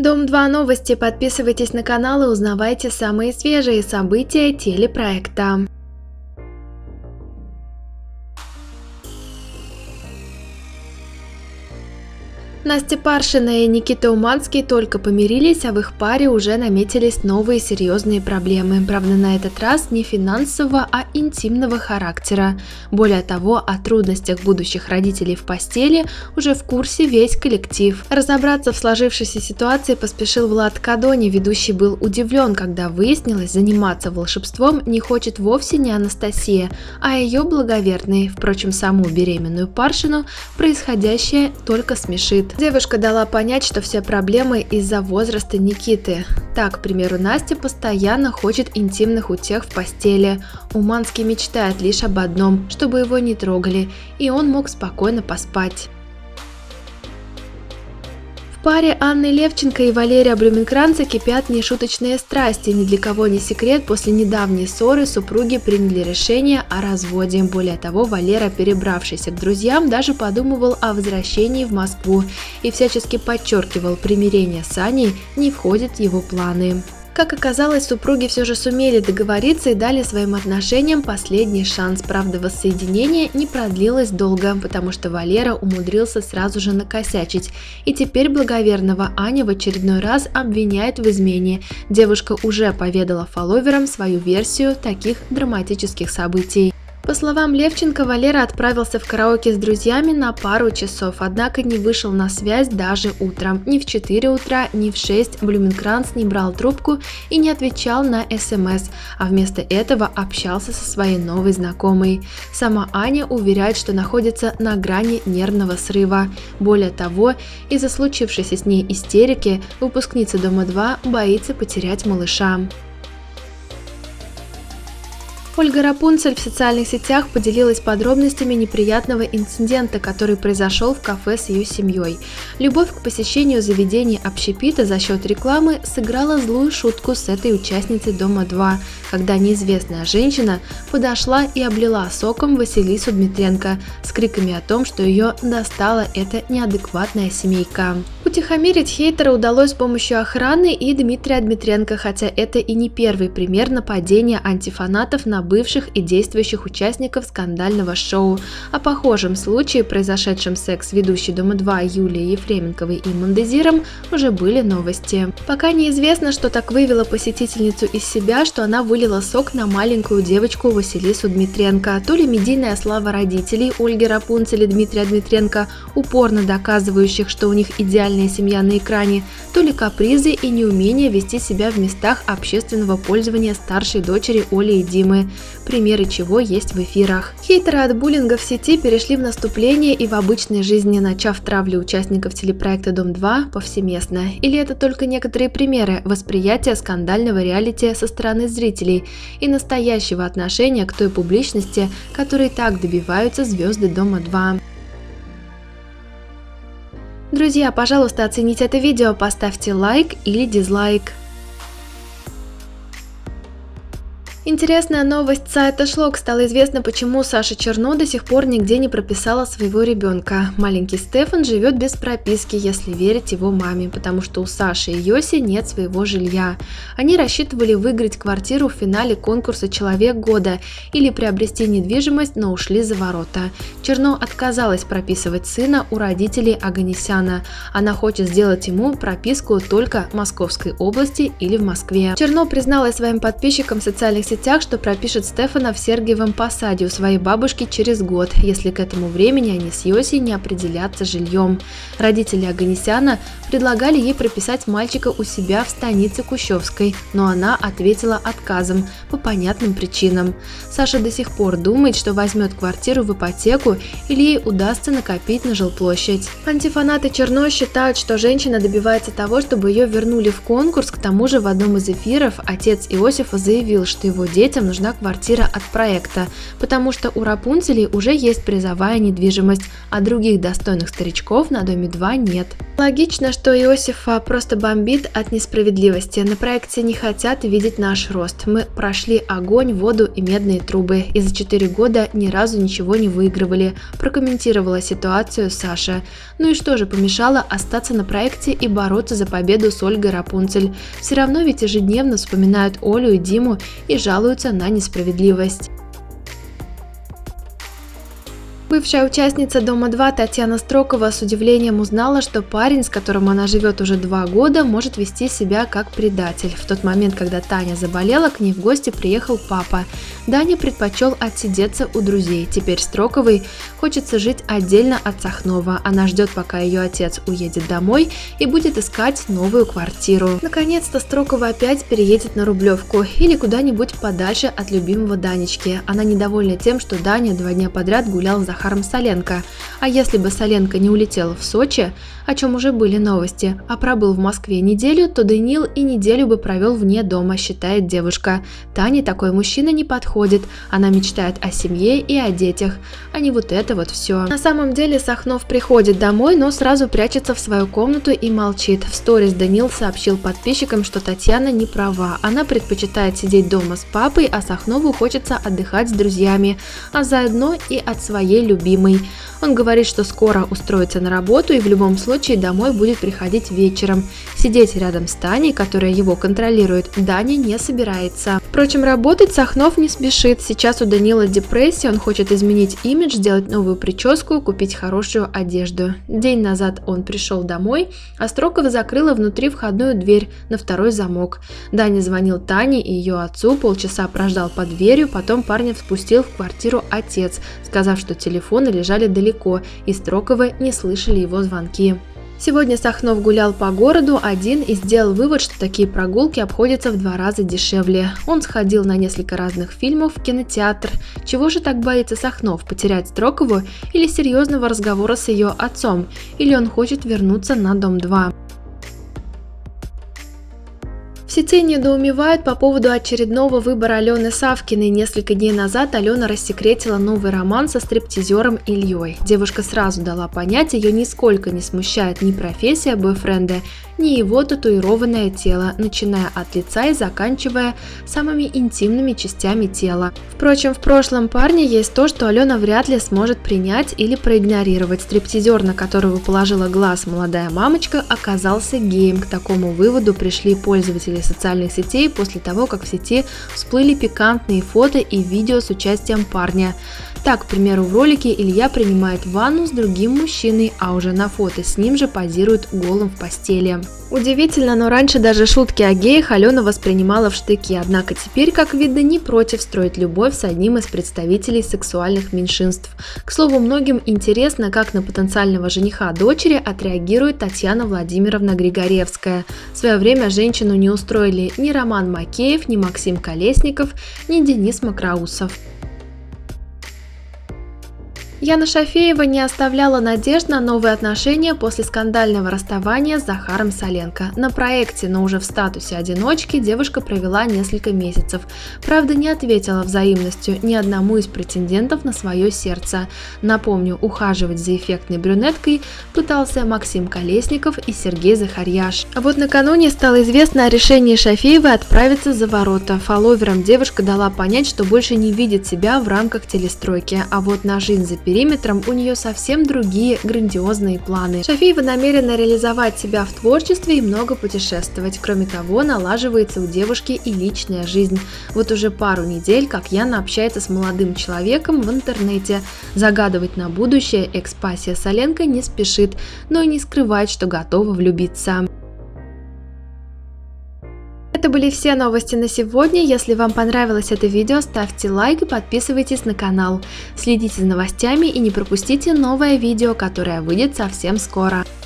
Дом-2 новости. Подписывайтесь на канал и узнавайте самые свежие события телепроекта. Настя Паршина и Никита Уманский только помирились, а в их паре уже наметились новые серьезные проблемы. Правда, на этот раз не финансового, а интимного характера. Более того, о трудностях будущих родителей в постели уже в курсе весь коллектив. Разобраться в сложившейся ситуации поспешил Влад Кадони. Ведущий был удивлен, когда выяснилось, заниматься волшебством не хочет вовсе не Анастасия, а ее благоверные. Впрочем, саму беременную Паршину происходящее только смешит. Девушка дала понять, что все проблемы из-за возраста Никиты. Так, к примеру, Настя постоянно хочет интимных утех в постели. Уманский мечтает лишь об одном, чтобы его не трогали, и он мог спокойно поспать. В паре Анны Левченко и Валерия Блуменкранца кипят нешуточные страсти. Ни для кого не секрет, после недавней ссоры супруги приняли решение о разводе. Более того, Валера, перебравшийся к друзьям, даже подумывал о возвращении в Москву и всячески подчеркивал, примирение с Аней не входит в его планы. Как оказалось, супруги все же сумели договориться и дали своим отношениям последний шанс. Правда, воссоединение не продлилось долго, потому что Валера умудрился сразу же накосячить. И теперь благоверного Аня в очередной раз обвиняет в измене. Девушка уже поведала фолловерам свою версию таких драматических событий. По словам Левченко, Валера отправился в караоке с друзьями на пару часов, однако не вышел на связь даже утром. Ни в 4 утра, ни в 6 Блуменкранц не брал трубку и не отвечал на СМС, а вместо этого общался со своей новой знакомой. Сама Аня уверяет, что находится на грани нервного срыва. Более того, из-за случившейся с ней истерики выпускница Дома-2 боится потерять малыша. Ольга Рапунцель в социальных сетях поделилась подробностями неприятного инцидента, который произошел в кафе с ее семьей. Любовь к посещению заведений общепита за счет рекламы сыграла злую шутку с этой участницей Дома-2, когда неизвестная женщина подошла и облила соком Василису Дмитренко с криками о том, что ее достала эта неадекватная семейка. Утихомирить хейтера удалось с помощью охраны и Дмитрия Дмитренко, хотя это и не первый пример нападения антифанатов на бывших и действующих участников скандального шоу. О похожем случае, произошедшем с экс-ведущей Дома-2 Юлией Ефременковой и Мандезиром, уже были новости. Пока неизвестно, что так вывело посетительницу из себя, что она вылила сок на маленькую девочку Василису Дмитренко. То ли медийная слава родителей Ольги Рапунцель и Дмитрия Дмитренко, упорно доказывающих, что у них идеальная семья на экране, то ли капризы и неумение вести себя в местах общественного пользования старшей дочери Оли и Димы, примеры чего есть в эфирах. Хейтеры от буллинга в сети перешли в наступление и в обычной жизни, начав травлю участников телепроекта «Дом-2» повсеместно. Или это только некоторые примеры восприятия скандального реалити со стороны зрителей и настоящего отношения к той публичности, которой так добиваются звезды «Дома-2». Друзья, пожалуйста, оцените это видео, поставьте лайк или дизлайк. Интересная новость с сайта Шлок. Стало известно, почему Саша Черно до сих пор нигде не прописала своего ребенка. Маленький Стефан живет без прописки, если верить его маме, потому что у Саши и Йоси нет своего жилья. Они рассчитывали выиграть квартиру в финале конкурса «Человек года» или приобрести недвижимость, но ушли за ворота. Черно отказалась прописывать сына у родителей Оганесяна. Она хочет сделать ему прописку только в Московской области или в Москве. Черно призналась своим подписчикам в социальных сетях, что пропишет Стефана в Сергиевом Посаде у своей бабушки через год, если к этому времени они с Йоси не определятся жильем. Родители Оганесяна предлагали ей прописать мальчика у себя в станице Кущевской, но она ответила отказом по понятным причинам. Саша до сих пор думает, что возьмет квартиру в ипотеку или ей удастся накопить на жилплощадь. Антифанаты Черно считают, что женщина добивается того, чтобы ее вернули в конкурс. К тому же в одном из эфиров отец Иосифа заявил, что его его детям нужна квартира от проекта, потому что у Рапунцелей уже есть призовая недвижимость, а других достойных старичков на доме 2 нет. Логично, что Иосифа просто бомбит от несправедливости. На проекте не хотят видеть наш рост. Мы прошли огонь, воду и медные трубы, и за 4 года ни разу ничего не выигрывали, прокомментировала ситуацию Саша. Ну и что же помешало остаться на проекте и бороться за победу с Ольгой Рапунцель? Все равно ведь ежедневно вспоминают Олю и Диму и жалуются на несправедливость. Бывшая участница Дома-2 Татьяна Строкова с удивлением узнала, что парень, с которым она живет уже 2 года, может вести себя как предатель. В тот момент, когда Таня заболела, к ней в гости приехал папа. Даня предпочел отсидеться у друзей. Теперь Строковой хочется жить отдельно от Сахнова. Она ждет, пока ее отец уедет домой и будет искать новую квартиру. Наконец-то Строкова опять переедет на Рублевку или куда-нибудь подальше от любимого Данечки. Она недовольна тем, что Даня 2 дня подряд гулял с Захаром Соленко. А если бы Соленко не улетел в Сочи, о чем уже были новости, а пробыл в Москве неделю, то Даниил и неделю бы провел вне дома, считает девушка. Тане такой мужчина не подходит, она мечтает о семье и о детях, а не вот это вот все. На самом деле Сахнов приходит домой, но сразу прячется в свою комнату и молчит. В сторис Даниил сообщил подписчикам, что Татьяна не права, она предпочитает сидеть дома с папой, а Сахнову хочется отдыхать с друзьями, а заодно и от своей любимой. Он говорит, что скоро устроится на работу и в любом случае домой будет приходить вечером. Сидеть рядом с Таней, которая его контролирует, Даня не собирается. Впрочем, работать Сахнов не спешит. Сейчас у Данила депрессия, он хочет изменить имидж, сделать новую прическу, купить хорошую одежду. День назад он пришел домой, а Строкова закрыла внутри входную дверь на 2-й замок. Даня звонил Тане и ее отцу, полчаса прождал под дверью, потом парня впустил в квартиру отец, сказав, что телефоны лежали далеко, и Строковы не слышали его звонки. Сегодня Сахнов гулял по городу один и сделал вывод, что такие прогулки обходятся в 2 раза дешевле. Он сходил на несколько разных фильмов в кинотеатр. Чего же так боится Сахнов, потерять Строкову или серьезного разговора с ее отцом? Или он хочет вернуться на Дом-2? В сети недоумевают по поводу очередного выбора Алены Савкиной. Несколько дней назад Алена рассекретила новый роман со стриптизером Ильей. Девушка сразу дала понять, ее нисколько не смущает ни профессия бойфренда, ни его татуированное тело, начиная от лица и заканчивая самыми интимными частями тела. Впрочем, в прошлом парня есть то, что Алена вряд ли сможет принять или проигнорировать. Стриптизер, на которого положила глаз молодая мамочка, оказался геем. К такому выводу пришли пользователи социальных сетей после того, как в сети всплыли пикантные фото и видео с участием парня. Так, к примеру, в ролике Илья принимает ванну с другим мужчиной, а уже на фото с ним же позирует голым в постели. Удивительно, но раньше даже шутки о геях Алена воспринимала в штыки, однако теперь, как видно, не против строить любовь с одним из представителей сексуальных меньшинств. К слову, многим интересно, как на потенциального жениха дочери отреагирует Татьяна Владимировна Григоревская. В свое время женщину не устроили ни Роман Макеев, ни Максим Колесников, ни Денис Макроусов. Яна Шафеева не оставляла надежд на новые отношения после скандального расставания с Захаром Соленко. На проекте, но уже в статусе одиночки, девушка провела несколько месяцев. Правда, не ответила взаимностью ни одному из претендентов на свое сердце. Напомню, ухаживать за эффектной брюнеткой пытался Максим Колесников и Сергей Захарьяш. А вот накануне стало известно о решении Шафеевой отправиться за ворота. Фолловерам девушка дала понять, что больше не видит себя в рамках телестройки, а вот на жизнь за периметром у нее совсем другие грандиозные планы. Шафеева намерена реализовать себя в творчестве и много путешествовать. Кроме того, налаживается у девушки и личная жизнь. Вот уже пару недель, как Яна общается с молодым человеком в интернете. Загадывать на будущее экс-пассия Соленко не спешит, но и не скрывает, что готова влюбиться. Это были все новости на сегодня. Если вам понравилось это видео, ставьте лайк и подписывайтесь на канал. Следите за новостями и не пропустите новое видео, которое выйдет совсем скоро.